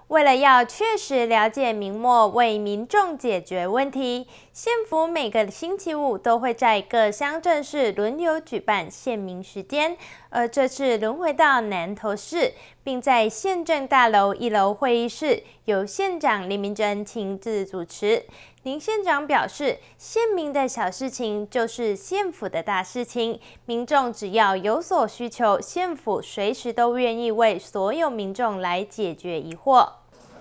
为了要确实了解明末，为民众解决问题，县府每个星期五都会在各乡镇市轮流举办县民时间，而这次轮回到南投市，并在县政大楼1楼会议室由县长林明珍亲自主持。林县长表示，县民的小事情就是县府的大事情，民众只要有所需求，县府随时都愿意为所有民众来解决疑惑。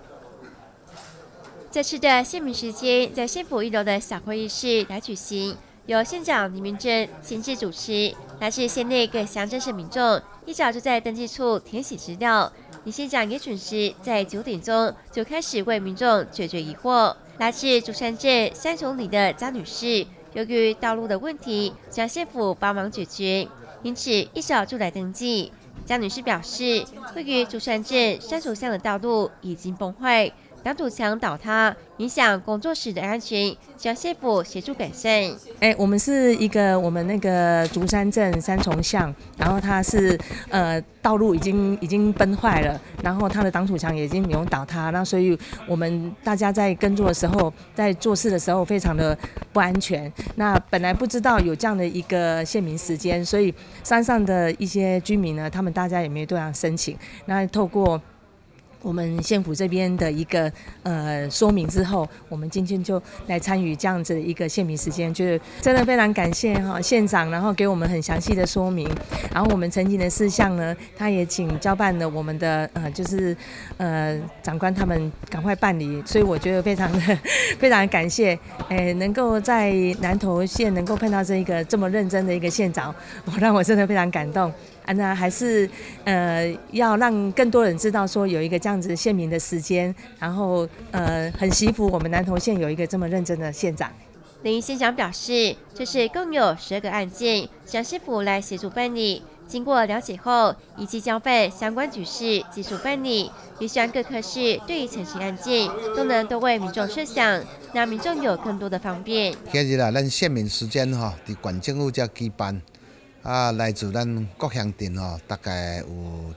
这次的县民时间在县府1楼的小会议室来举行，由县长林明珍亲自主持。来自县内各乡镇市民众一早就在登记处填写资料，林县长也准时在9点钟就开始为民众解决疑惑。来自竹山镇三重里的张女士，由于道路的问题，想县府帮忙解决，因此一早就来登记。张女士表示，位于竹山镇三重乡的道路已经崩坏，挡土墙倒塌，影响工作时的安全，将县府协助改善。 我们是我们那个竹山镇三重巷，然后它是道路已经崩坏了，然后它的挡土墙也已经有倒塌，那所以我们大家在耕作的时候，在做事的时候非常的不安全。那本来不知道有这样的一个县民时间，所以山上的一些居民呢，他们大家也没多少申请，那透过我们县府这边的一个说明之后，我们今天就来参与这样子的一个县民时间，觉得真的非常感谢县长，然后给我们很详细的说明，然后我们陈情的事项呢，他也请交办了我们的长官他们赶快办理，所以我觉得非常感谢，能够在南投县能够碰到这么认真的一个县长，让我真的非常感动。那还是要让更多人知道说有一个这样子县民的时间，然后很惜福我们南投县有一个这么认真的县长。 林县长表示，这次共有12个案件，向县府来协助办理。经过了解后，以及交办相关局室技术办理，也希望各科室对于陈情案件都能多为民众设想，让民众有更多的方便。 今日咱县民时间在县政府这举办。来自咱各乡镇大概有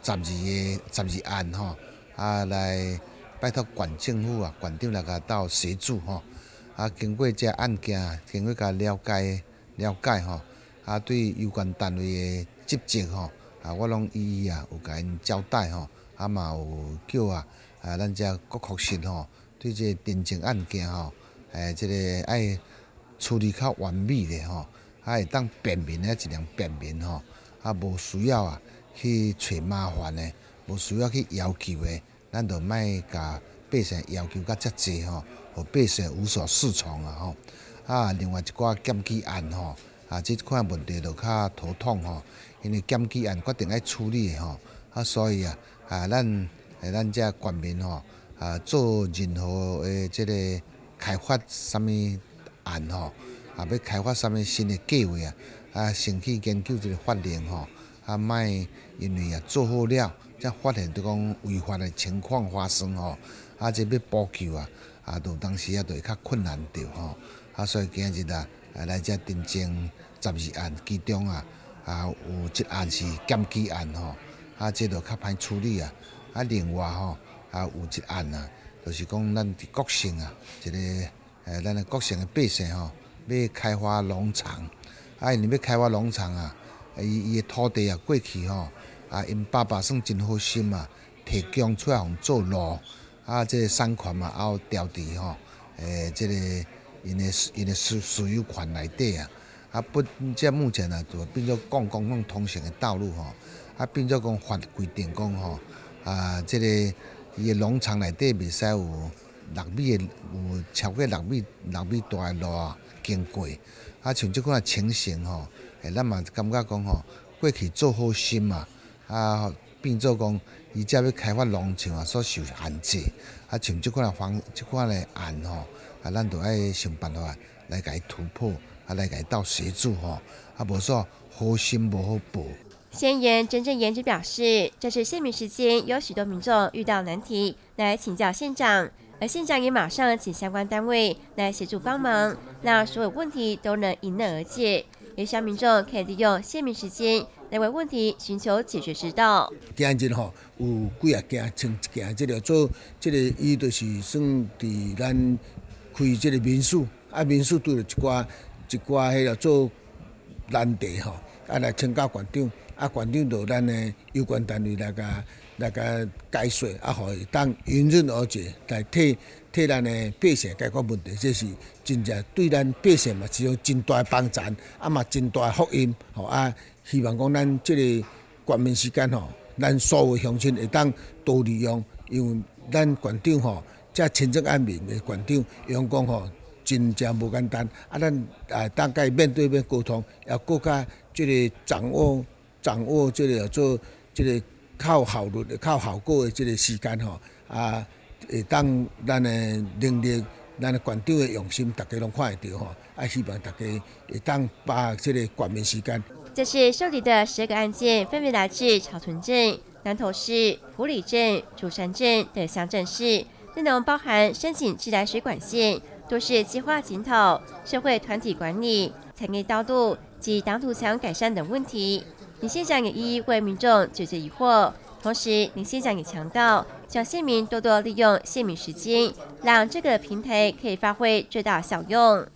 12案来拜托县政府县长来甲到协助经过这案件，经过甲了解对有关单位的职责我拢一一有甲因交代嘛有叫咱这各科室对这电证案件这个爱处理较完美的会当便民尽量便民无需要去找麻烦的，无需要去要求的，咱就莫甲百姓要求甲遮济互百姓无所适从另外一寡检举案这款问题就较头痛因为检举案决定要处理的所以咱遮县民做任何的这个开发什么案要开发什么新的计划先去研究这个法令莫因为做好了，才发现讲违法的情况发生这要补救就当时就会较困难着所以今日来这订正12案，其中有1案是检举案这就较歹处理另外有1案就是讲咱伫国姓一个咱的国姓的百姓要开发农场因为要开发农场伊的土地过去因爸爸算真好心提供出来互做路这个产权也有调伫这个因的私有权内底这目前就变做公共通行的道路变做讲法规定讲这个伊的农场内底袂使有6米的有超过6米大的路经过像这款情形咱嘛感觉讲过去做好心变做讲伊只要开发农场所受限制像这款的案咱就要想办法来甲伊突破来甲伊到协助无说好心无好报。 县员郑正言表示，这次县民时间有许多民众遇到难题来请教县长，而县长也马上请相关单位来协助帮忙，让所有问题都能迎刃而解。 也希望民众可以利用县民时间来为问题寻求解决之道。 今日有几啊件，像一件这个做这个，伊就是算伫咱开这个民宿，民宿拄着一寡迄个做难题来请教馆长，馆长就咱的有关单位来甲解说，互伊当迎刃而解，来替咱的百姓解决问题，这是真正对咱百姓嘛是有真大的帮助，嘛真大的福音，希望讲咱这个全面时间咱所有乡亲会当多利用，因为咱馆长遮清正安民的馆长，用讲真正无简单，咱当甲伊面对面沟通，也更加这个掌握这个做这个靠效率、靠效果的这个时间会当咱的能力、咱的馆长的用心，大家拢看会到希望大家会当把这个全面时间。 这次受理的12个案件，分别来自草屯镇、南投市、埔里镇、竹山镇等乡镇市，内容包含申请自来水管线、都市计划检讨、社会团体管理、产业道路及挡土墙改善等问题。林县长也一一为民众解决疑惑。同时，林县长也强调，希望县民多多利用县民时间，让这个平台可以发挥最大效用。